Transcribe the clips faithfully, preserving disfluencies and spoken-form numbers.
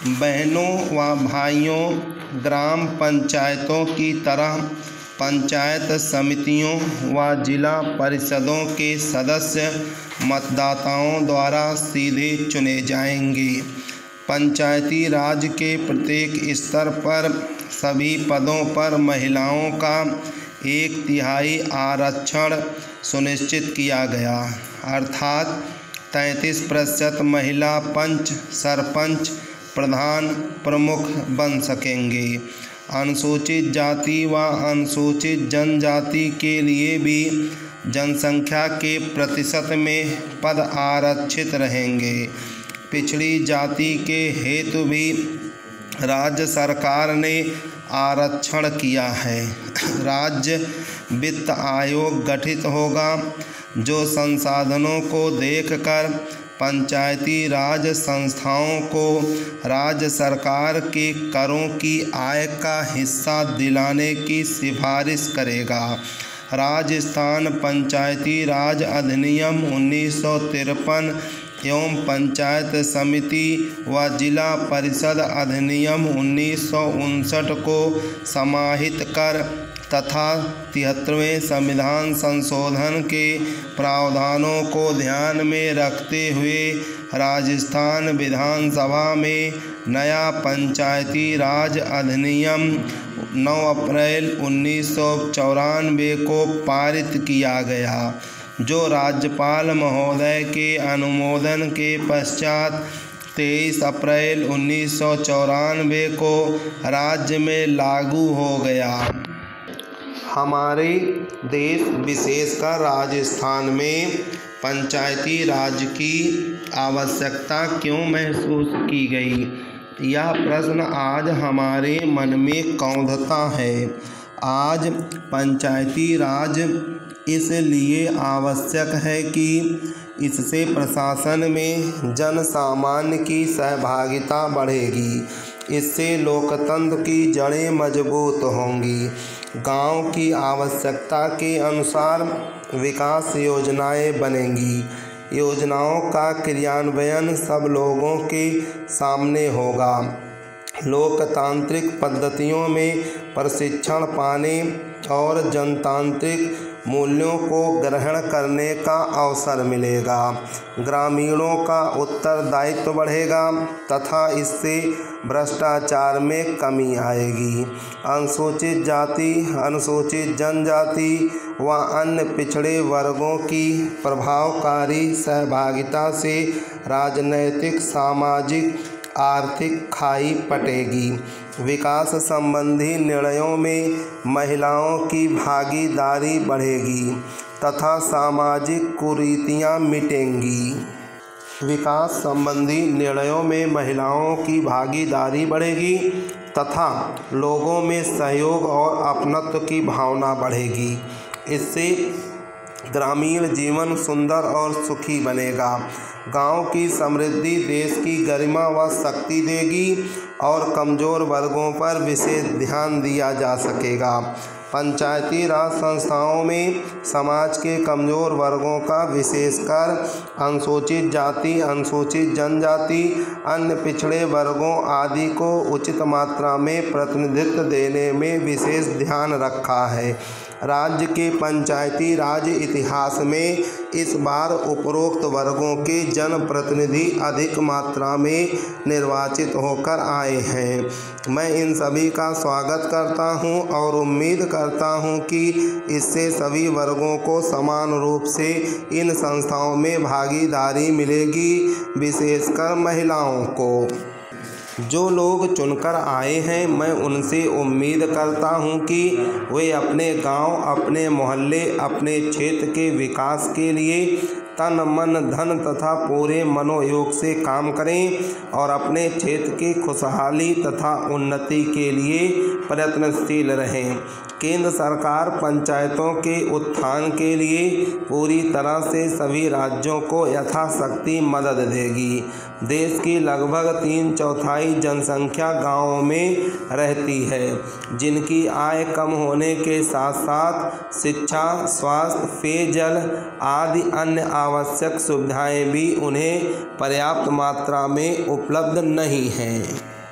बहनों व भाइयों, ग्राम पंचायतों की तरह पंचायत समितियों व जिला परिषदों के सदस्य मतदाताओं द्वारा सीधे चुने जाएंगे। पंचायती राज के प्रत्येक स्तर पर सभी पदों पर महिलाओं का एक तिहाई आरक्षण सुनिश्चित किया गया, अर्थात तैंतीस प्रतिशत महिला पंच, सरपंच, प्रधान, प्रमुख बन सकेंगे। अनुसूचित जाति व अनुसूचित जनजाति के लिए भी जनसंख्या के प्रतिशत में पद आरक्षित रहेंगे। पिछड़ी जाति के हेतु भी राज्य सरकार ने आरक्षण किया है। राज्य वित्त आयोग गठित होगा जो संसाधनों को देखकर पंचायती राज संस्थाओं को राज्य सरकार के करों की आय का हिस्सा दिलाने की सिफारिश करेगा। राजस्थान पंचायती राज अधिनियम उन्नीस सौ तिरपन एवं पंचायत समिति व जिला परिषद अधिनियम उन्नीस सौ उनसठ को समाहित कर तथा तिहत्तरवें संविधान संशोधन के प्रावधानों को ध्यान में रखते हुए राजस्थान विधानसभा में नया पंचायती राज अधिनियम नौ अप्रैल उन्नीस सौ चौरानवे को पारित किया गया, जो राज्यपाल महोदय के अनुमोदन के पश्चात तेईस अप्रैल उन्नीस सौ चौरानवे को राज्य में लागू हो गया। हमारे देश विशेषकर राजस्थान में पंचायती राज की आवश्यकता क्यों महसूस की गई, यह प्रश्न आज हमारे मन में कौंधता है। आज पंचायती राज इसलिए आवश्यक है कि इससे प्रशासन में जन सामान्य की सहभागिता बढ़ेगी। इससे लोकतंत्र की जड़ें मजबूत होंगी। गांव की आवश्यकता के अनुसार विकास योजनाएं बनेंगी। योजनाओं का क्रियान्वयन सब लोगों के सामने होगा। लोकतांत्रिक पद्धतियों में प्रशिक्षण पाने और जनतांत्रिक मूल्यों को ग्रहण करने का अवसर मिलेगा। ग्रामीणों का उत्तरदायित्व बढ़ेगा तथा इससे भ्रष्टाचार में कमी आएगी। अनुसूचित जाति, अनुसूचित जनजाति व अन्य पिछड़े वर्गों की प्रभावकारी सहभागिता से राजनैतिक, सामाजिक, आर्थिक खाई पटेगी। विकास संबंधी निर्णयों में महिलाओं की भागीदारी बढ़ेगी तथा सामाजिक कुरीतियां मिटेंगी। विकास संबंधी निर्णयों में महिलाओं की भागीदारी बढ़ेगी तथा लोगों में सहयोग और अपनत्व की भावना बढ़ेगी। इससे ग्रामीण जीवन सुंदर और सुखी बनेगा। गांव की समृद्धि देश की गरिमा व शक्ति देगी और कमज़ोर वर्गों पर विशेष ध्यान दिया जा सकेगा। पंचायती राज संस्थाओं में समाज के कमज़ोर वर्गों का, विशेषकर अनुसूचित जाति, अनुसूचित जनजाति, अन्य पिछड़े वर्गों आदि को उचित मात्रा में प्रतिनिधित्व देने में विशेष ध्यान रखा है। राज्य के पंचायती राज इतिहास में इस बार उपरोक्त वर्गों के जनप्रतिनिधि अधिक मात्रा में निर्वाचित होकर आए हैं। मैं इन सभी का स्वागत करता हूं और उम्मीद करता हूं कि इससे सभी वर्गों को समान रूप से इन संस्थाओं में भागीदारी मिलेगी, विशेषकर महिलाओं को। जो लोग चुनकर आए हैं, मैं उनसे उम्मीद करता हूं कि वे अपने गांव, अपने मोहल्ले, अपने क्षेत्र के विकास के लिए तन, मन, धन तथा पूरे मनोयोग से काम करें और अपने क्षेत्र की खुशहाली तथा उन्नति के लिए प्रयत्नशील रहें। केंद्र सरकार पंचायतों के उत्थान के लिए पूरी तरह से सभी राज्यों को यथाशक्ति मदद देगी। देश की लगभग तीन चौथाई जनसंख्या गांवों में रहती है, जिनकी आय कम होने के साथ साथ शिक्षा, स्वास्थ्य, पेयजल आदि अन्य आवश्यक सुविधाएं भी उन्हें पर्याप्त मात्रा में उपलब्ध नहीं हैं।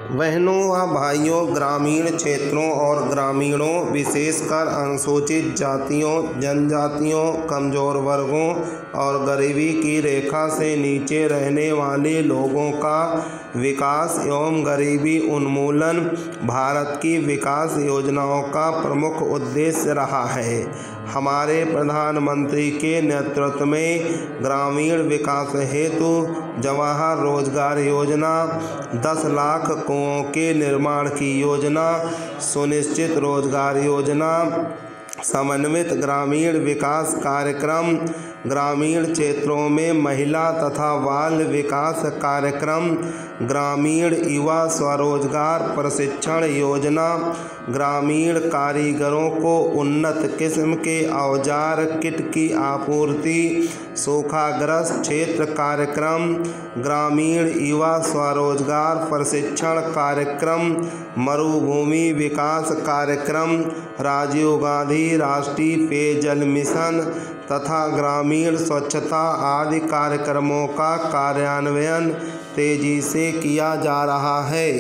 बहनों व भाइयों, ग्रामीण क्षेत्रों और ग्रामीणों विशेषकर अनुसूचित जातियों, जनजातियों, कमजोर वर्गों और गरीबी की रेखा से नीचे रहने वाले लोगों का विकास एवं गरीबी उन्मूलन भारत की विकास योजनाओं का प्रमुख उद्देश्य रहा है। हमारे प्रधानमंत्री के नेतृत्व में ग्रामीण विकास हेतु जवाहर रोजगार योजना, दस लाख कुओं के निर्माण की योजना, सुनिश्चित रोजगार योजना, समन्वित ग्रामीण विकास कार्यक्रम, ग्रामीण क्षेत्रों में महिला तथा बाल विकास कार्यक्रम, ग्रामीण युवा स्वरोजगार प्रशिक्षण योजना, ग्रामीण कारीगरों को उन्नत किस्म के औजार किट की आपूर्ति, सूखाग्रस्त क्षेत्र कार्यक्रम, ग्रामीण युवा स्वरोजगार प्रशिक्षण कार्यक्रम, मरुभूमि विकास कार्यक्रम, राजीव गांधी राष्ट्रीय पेयजल मिशन तथा ग्रामीण स्वच्छता आदि कार्यक्रमों का कार्यान्वयन तेजी से किया जा रहा है।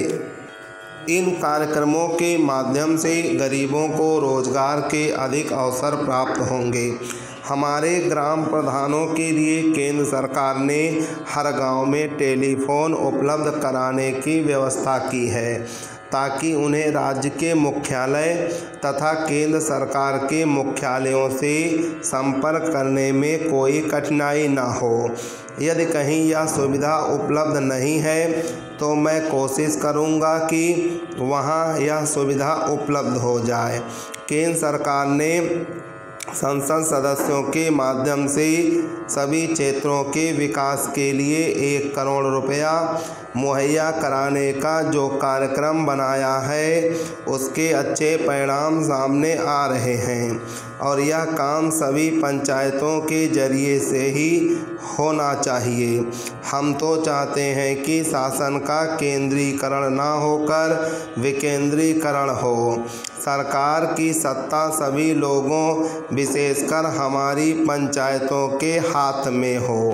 इन कार्यक्रमों के माध्यम से गरीबों को रोजगार के अधिक अवसर प्राप्त होंगे। हमारे ग्राम प्रधानों के लिए केंद्र सरकार ने हर गांव में टेलीफोन उपलब्ध कराने की व्यवस्था की है ताकि उन्हें राज्य के मुख्यालय तथा केंद्र सरकार के मुख्यालयों से संपर्क करने में कोई कठिनाई न हो। यदि कहीं यह सुविधा उपलब्ध नहीं है तो मैं कोशिश करूंगा कि वहां यह सुविधा उपलब्ध हो जाए। केंद्र सरकार ने संसद सदस्यों के माध्यम से सभी क्षेत्रों के विकास के लिए एक करोड़ रुपया मुहैया कराने का जो कार्यक्रम बनाया है उसके अच्छे परिणाम सामने आ रहे हैं और यह काम सभी पंचायतों के जरिए से ही होना चाहिए। हम तो चाहते हैं कि शासन का केंद्रीकरण न होकर विकेंद्रीकरण हो। सरकार की सत्ता सभी लोगों विशेषकर हमारी पंचायतों के हाथ में हो।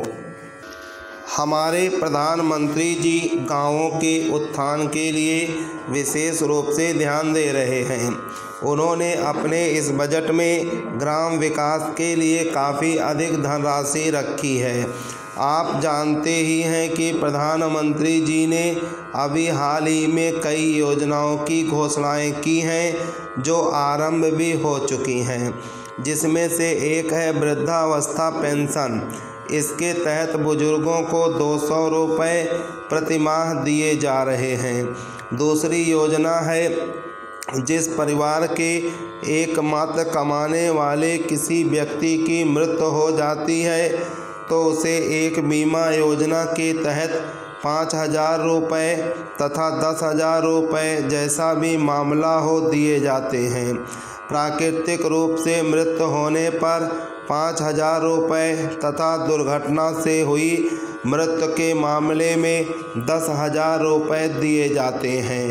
हमारे प्रधानमंत्री जी गांवों के उत्थान के लिए विशेष रूप से ध्यान दे रहे हैं। उन्होंने अपने इस बजट में ग्राम विकास के लिए काफ़ी अधिक धनराशि रखी है। आप जानते ही हैं कि प्रधानमंत्री जी ने अभी हाल ही में कई योजनाओं की घोषणाएं की हैं जो आरंभ भी हो चुकी हैं, जिसमें से एक है वृद्धावस्था पेंशन। इसके तहत बुजुर्गों को दो सौ रुपये प्रति माह दिए जा रहे हैं। दूसरी योजना है जिस परिवार के एकमात्र कमाने वाले किसी व्यक्ति की मृत्यु हो जाती है तो उसे एक बीमा योजना के तहत पाँच हजार रुपये तथा दस हजार रुपये जैसा भी मामला हो दिए जाते हैं। प्राकृतिक रूप से मृत्यु होने पर पाँच हजार रुपये तथा दुर्घटना से हुई मृत्यु के मामले में दस हजार रुपये दिए जाते हैं।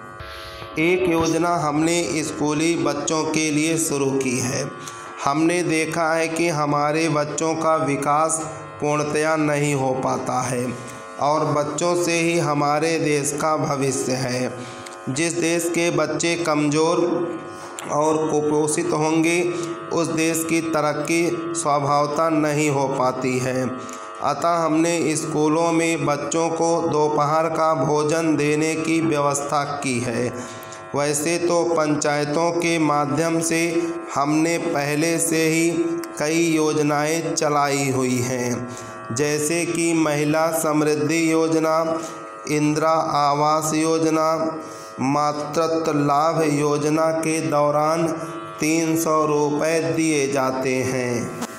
एक योजना हमने स्कूली बच्चों के लिए शुरू की है। हमने देखा है कि हमारे बच्चों का विकास पूर्णतया नहीं हो पाता है और बच्चों से ही हमारे देश का भविष्य है। जिस देश के बच्चे कमज़ोर और कुपोषित होंगे उस देश की तरक्की स्वभावतः नहीं हो पाती है। अतः हमने स्कूलों में बच्चों को दोपहर का भोजन देने की व्यवस्था की है। वैसे तो पंचायतों के माध्यम से हमने पहले से ही कई योजनाएं चलाई हुई हैं, जैसे कि महिला समृद्धि योजना, इंदिरा आवास योजना, मातृत्व लाभ योजना के दौरान तीन सौ रुपये दिए जाते हैं।